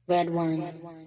Red one.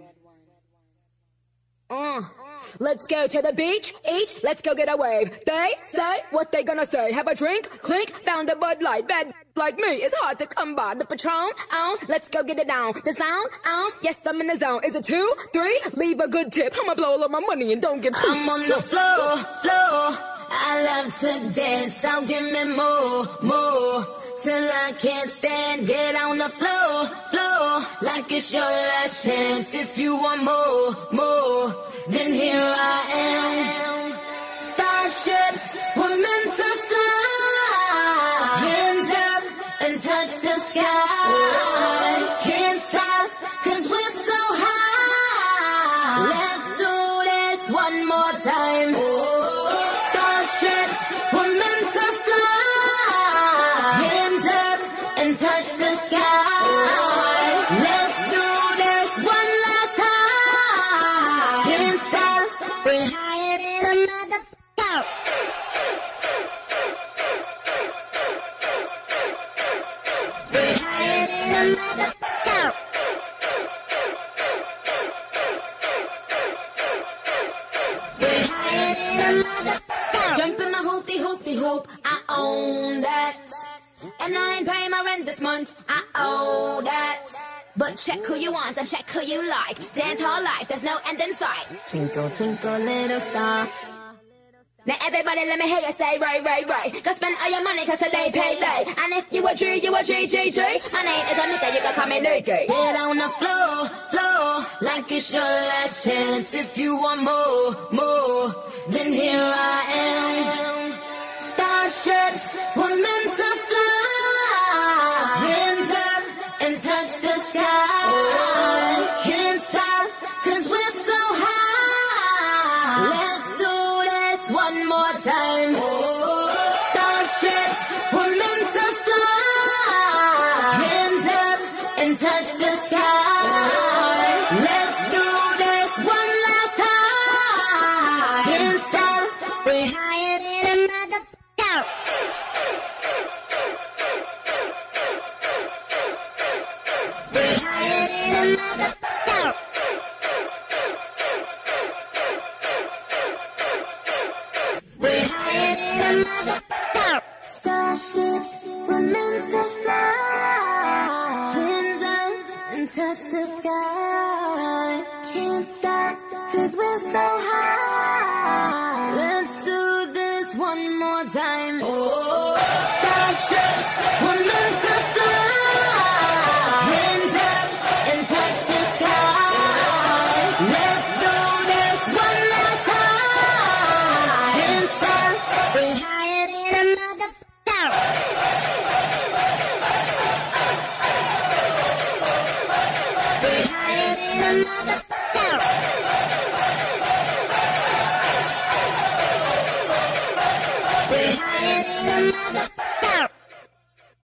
Let's go to the beach, each, let's go get a wave. They say what they gonna say. Have a drink, clink, found a Bud Light. Bad like me, it's hard to come by. The Patron, let's go get it down. The sound, yes, I'm in the zone. Is it 2, 3? Leave a good tip. I'ma blow all of my money and don't get pushed. I'm on the floor. I love to dance, so give me more, till I can't stand. Get on the floor, like it's your last chance. If you want more, then here I am. Starships were meant to fly. Hands up and touch the sky. Can't stop, 'cause we're so high. Let's do this one more time. Starships were meant to fly. Hands up and touch the sky. Let's do this one last time. Can't stop. We're higher than a motherfucker. We're higher than a motherfucker. We're higher than a motherfucker. Jump in my hoop, I own that. And I ain't paying my rent this month, I owe that. But check who you want and check who you like. Dance hall life, there's no end in sight. Twinkle, twinkle, little star. Now everybody let me hear you say right. Go spend all your money 'cause today payday. And if you a G, you a G. My name is Anita, you can call me Nikki. Get on the floor, like it's your last chance. If you want more, then here I am. Starships were meant to fly. Hands up and touch the sky. Can't stop, 'cause we're so high. Let's do this one more time. Starships were meant to fly. Hands up and touch the sky. Let's do this one last time. Can't stop. We're higher than a motherfucker. We're higher than a motherfucker. We're higher than a motherfucker. Starships were meant to fly. Hands up and touch the sky. Can't stop, 'cause we're so high. Let's do this one more time. Starships were meant to fly. Hands up and touch the sky. Let's do this one last time. Can't stop. We're higher than a motherfucker. We're higher than a motherfucker. We're higher than a motherfucker.